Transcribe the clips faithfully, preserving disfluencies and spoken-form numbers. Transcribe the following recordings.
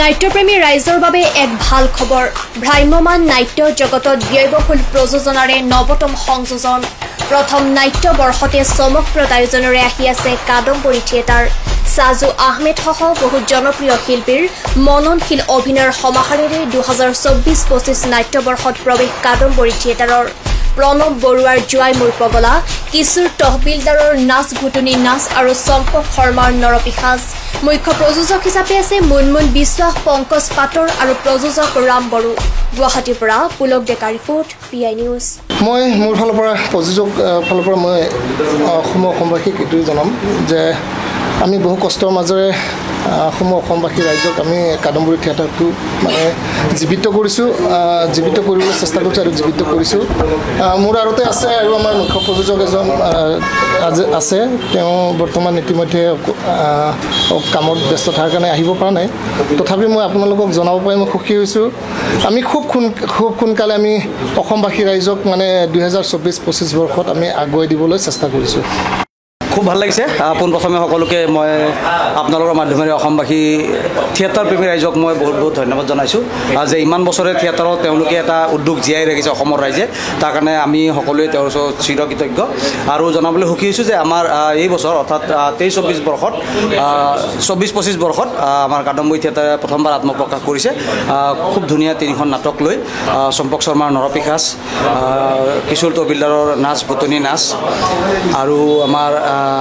নাট্যপ্ৰেমী ৰাইজৰ বাবে এক ভাল খবৰ ভ্ৰাম্যমান নাট্য জগতত ব্যয়বহুল প্ৰযোজনাৰে নৱতম সংযোজন প্ৰথম নাট্য বৰ্ষতে চমকপ্ৰদ আয়োজনেৰে আহি আছে কাদম্বৰী থিয়েটাৰ সাজু আহমেদ সহ বহু জনপ্ৰিয় শিল্পীৰ মননশীল অভিনয়ৰ সমাহাৰেৰে দুই হাজাৰ চৌব্বিছ পঁচিছ নাট্যবৰ্ষত প্ৰৱেশ কাদম্বৰী থিয়েটাৰৰ প্ৰণৱ বৰুৱাৰ জুৱাই মোৰ পগলা কিশোৰ তহবিলদাৰৰ নাচ ঘুটুনি নাচ আৰু চম্পক শৰ্মাৰ নৰপিশাচ মুখ্য প্ৰযোজক হিচাপে আছে মুনমুন বিশ্বাস পংকজ পাটৰ আৰু প্ৰযোজক ৰাম বড়ো গুৱাহাটীৰ পৰা Pulak Deka report P I news মই মোৰ ফালৰ পৰা প্ৰযোজক ফালৰ পৰা মই অসম অসমবাসীক এইটোৱে জনাম যে আমি বহু কষ্টৰ মাজেৰে অসম অসমবাসী ৰাইজক আমি কাদম্বৰী থিয়েটাৰটো মানে জীৱিত কৰিছোঁ জীৱিত কৰিবলৈ চেষ্টা কৰিছোঁ আৰু জীৱিত কৰিছোঁ মোৰ আৰতে আছে আৰু আমাৰ মুখ্য প্ৰযোজক এজন আছে তেওঁ বৰ্তমান ইতিমধ্যে কামত ব্যস্ত থকাৰ কাৰণে আহিব পৰা নাই তথাপি মই আপোনালোকক জনাব পাৰি মই সুখী হৈছোঁ আমি খুব সোন খুব সোনকালে আমি অসমবাসী ৰাইজক মানে দুই হাজাৰ চৌব্বিছ পঁচিছ বৰ্ষত আমি আগুৱাই দিবলৈ চেষ্টা কৰিছোঁ খুব ভাল লাগিছে পোনপ্ৰথমে সকলোকে মই আপোনালোকৰ মাধ্যমেৰে অসমবাসী থিয়েটাৰ প্ৰেমী ৰাইজক মই বহুত বহুত ধন্যবাদ জনাইছোঁ যে ইমান বছৰে থিয়েটাৰত তেওঁলোকে এটা উদ্যোগ জীয়াই ৰাখিছে অসমৰ ৰাইজে তাৰ কাৰণে আমি সকলোৱে তেওঁৰ ওচৰত চিৰকৃতজ্ঞ আৰু জনাবলৈ সুখী হৈছোঁ যে আমাৰ এই বছৰ অৰ্থাৎ তেইছ চৌব্বিছ বৰ্ষত চৌব্বিছ পঁচিছ বৰ্ষত আমাৰ কাদম্বৰী থিয়েটাৰে প্ৰথমবাৰ আত্মপ্ৰকাশ কৰিছে খুব ধুনীয়া তিনিখন নাটক লৈ চম্পক শৰ্মাৰ নৰপিশাচ কিশোৰ তহবিলদাৰৰ নাচ ভুটনি নাচ আৰু আমাৰ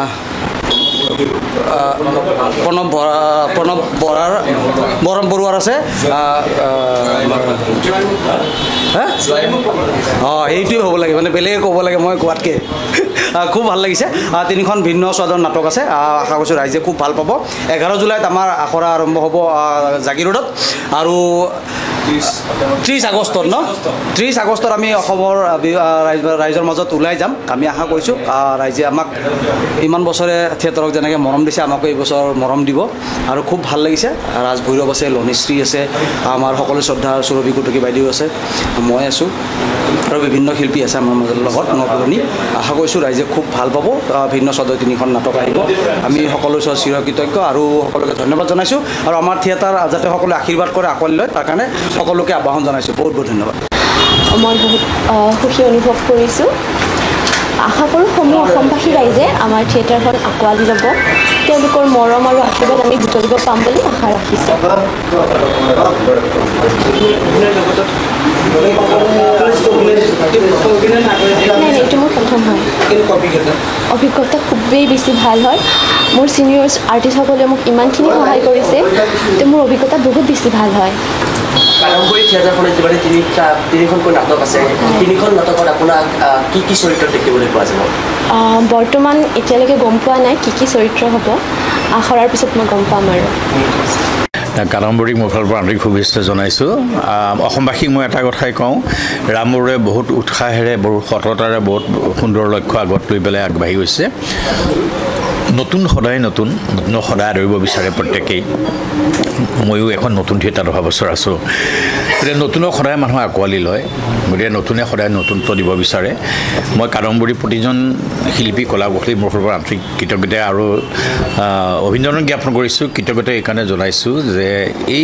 প্ৰণৱ বৰা প্ৰণৱ বৰাৰ বৰম বৰুৱাৰ আছে অঁ এইটোৱে হ'ব লাগে মানে বেলেগে ক'ব লাগে মই কোৱাতকৈ খুব ভাল লাগিছে তিনিখন ভিন্ন স্বাদৰ নাটক আছে আশা কৰিছোঁ ৰাইজে খুব ভাল পাব এঘাৰ জুলাইত আমাৰ আখৰা আৰম্ভ হ'ব জাগি ৰোডত আৰু ত্ৰিছ আগষ্টত ন ত্ৰিছ আগষ্টত আমি অসমৰ ৰাইজৰ মাজত ওলাই যাম আমি আশা কৰিছোঁ ৰাইজে আমাক ইমান বছৰে থিয়েটাৰক যেনেকৈ মৰম দিছে আমাকো এইবছৰ মৰম দিব আৰু খুব ভাল লাগিছে ৰাজ ভৈৰৱ আছে লনিশ্ৰী আছে আমাৰ সকলো শ্ৰদ্ধা সুৰভি কুটুকী বাইদেউ আছে মই আছোঁ আৰু বিভিন্ন শিল্পী আছে আমাৰ মাজৰ লগত নপুৰণি আশা কৰিছোঁ ৰাইজে খুব ভাল পাব ভিন্ন স্বাদৰ তিনিখন নাটক আহিব আমি সকলো ওচৰত চিৰকৃতজ্ঞ আৰু সকলোকে ধন্যবাদ জনাইছোঁ আৰু আমাৰ থিয়েটাৰ যাতে সকলোৱে আশীৰ্বাদ কৰে আঁকোৱালি লয় তাৰ কাৰণে সকলোকে আহ্বান জনাইছোঁ বহুত বহুত ধন্যবাদ মই বহুত সুখী অনুভৱ কৰিছোঁ আশা কৰোঁ সমূহ অসমবাসী ৰাইজে আমাৰ থিয়েটাৰখন আঁকোৱালি ল'ব তেওঁলোকৰ মৰম আৰু আশীৰ্বাদ আমি বুটলিব পাম বুলি আশা ৰাখিছোঁ নাই এইটো মোৰ প্ৰথম হয় অভিজ্ঞতা খুবেই বেছি ভাল হয় মোৰ ছিনিয়ৰ আৰ্টিষ্টসকলে মোক ইমানখিনি সহায় কৰিছে তো মোৰ অভিজ্ঞতা বহুত বেছি ভাল হয় কাদম্বৰী থিয়েটাৰখনত যিমানে তিনিটা তিনিখনকৈ নাটক আছে তিনিখন নাটকত আপোনাক কি কি চৰিত্ৰ দেখিবলৈ পোৱা যাব বৰ্তমান এতিয়ালৈকে গম পোৱা নাই কি কি চৰিত্ৰ হ'ব আখৰাৰ পিছত মই গম পাম আৰু কাদম্বৰীক মোৰ ফালৰ পৰা আন্তৰিক শুভেচ্ছা জনাইছোঁ অসমবাসীক মই এটা কথাই কওঁ ৰাম বড়োৱে বহুত উৎসাহেৰে বহুত সততাৰে বহুত সুন্দৰ লক্ষ্য আগত লৈ পেলাই আগবাঢ়ি গৈছে নতুন সদায় নতুন নতুন সদায় আদৰিব বিচাৰে প্ৰত্যেকেই ময়ো এখন নতুন থিয়েটাৰ অহা বছৰ আছোঁ গতিকে নতুনক সদায় মানুহে আঁকোৱালি লয় গতিকে নতুনে সদায় নতুনত্ব দিব বিচাৰে মই কাদম্বৰী প্ৰতিজন শিল্পী কলাকুশলী মোৰ ফালৰ পৰা আন্তৰিক কৃতজ্ঞতা আৰু অভিনন্দন জ্ঞাপন কৰিছোঁ কৃতজ্ঞতা এইকাৰণে জনাইছোঁ যে এই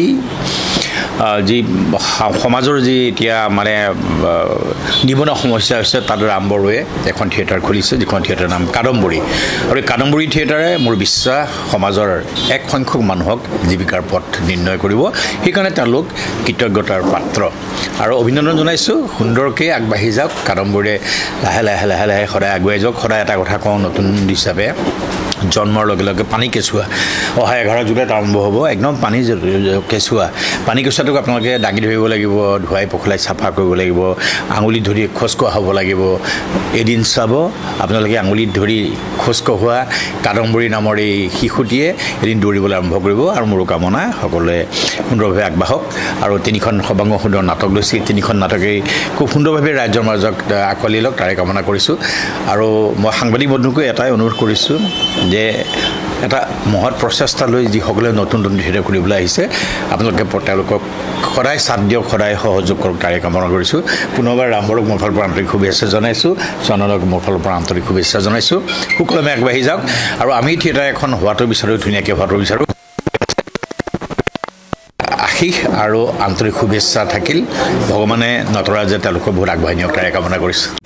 যি সমাজৰ যি এতিয়া মানে নিবনুৱা সমস্যা হৈছে তাত ৰাম বড়োৱে এখন থিয়েটাৰ খুলিছে যিখন থিয়েটাৰৰ নাম কাদম্বৰী আৰু এই কাদম্বৰী থিয়েটাৰে মোৰ বিশ্বাস সমাজৰ এক সংখ্যক মানুহক জীৱিকাৰ পথ নিৰ্ণয় কৰিব সেইকাৰণে তেওঁলোক কৃতজ্ঞতাৰ পাত্ৰ আৰু অভিনন্দন জনাইছোঁ সুন্দৰকৈ আগবাঢ়ি যাওক কাদম্বৰীয়ে লাহে লাহে লাহে লাহে সদায় আগুৱাই যাওক সদায় এটা কথা কওঁ নতুন হিচাপে জন্মৰ লগে লগে পানী কেঁচুৱা অহা এঘাৰ জুলাইত আৰম্ভ হ'ব একদম পানী কেঁচুৱা পানী কেঁচুৱাটোক আপোনালোকে দাঙি ধৰিব লাগিব ধুৱাই পখলাই চাফা কৰিব লাগিব আঙুলিত ধৰি খোজ কঢ়া হ'ব লাগিব এদিন চাব আপোনালোকে আঙুলিত ধৰি খোজ কঢ়োৱা কাদম্বৰী নামৰ এই শিশুটিয়ে এদিন দৌৰিবলৈ আৰম্ভ কৰিব আৰু মোৰো কামনা সকলোৱে সুন্দৰভাৱে আগবাঢ়ক আৰু তিনিখন সৰ্বাংগ সুন্দৰ নাটক লৈছে তিনিখন নাটকেই খুব সুন্দৰভাৱে ৰাইজৰ মাজত আঁকোৱালি লওক তাৰে কামনা কৰিছোঁ আৰু মই সাংবাদিক বন্ধুকো এটাই অনুৰোধ কৰিছোঁ যে এটা মহৎ প্ৰচেষ্টা লৈ যিসকলে নতুন নতুন থিয়েটাৰ খুলিবলৈ আহিছে আপোনালোকে তেওঁলোকক সদায় চাথ দিয়ক সদায় সহযোগ কৰক তাৰে কামনা কৰিছোঁ পুনৰবাৰ ৰাম বড়োক মোৰ ফালৰ পৰা আন্তৰিক শুভেচ্ছা জনাইছোঁ চন্দনক মোৰ ফালৰ পৰা আন্তৰিক শুভেচ্ছা জনাইছোঁ সুকলমে আগবাঢ়ি যাওক আৰু আমি থিয়েটাৰ এখন হোৱাটো বিচাৰোঁ ধুনীয়াকৈ হোৱাটো বিচাৰোঁ আশীষ আৰু আন্তৰিক শুভেচ্ছা থাকিল ভগৱানে নটৰাজে তেওঁলোকক বহুত আগবঢ়াই নিয়ক তাৰে কামনা কৰিছোঁ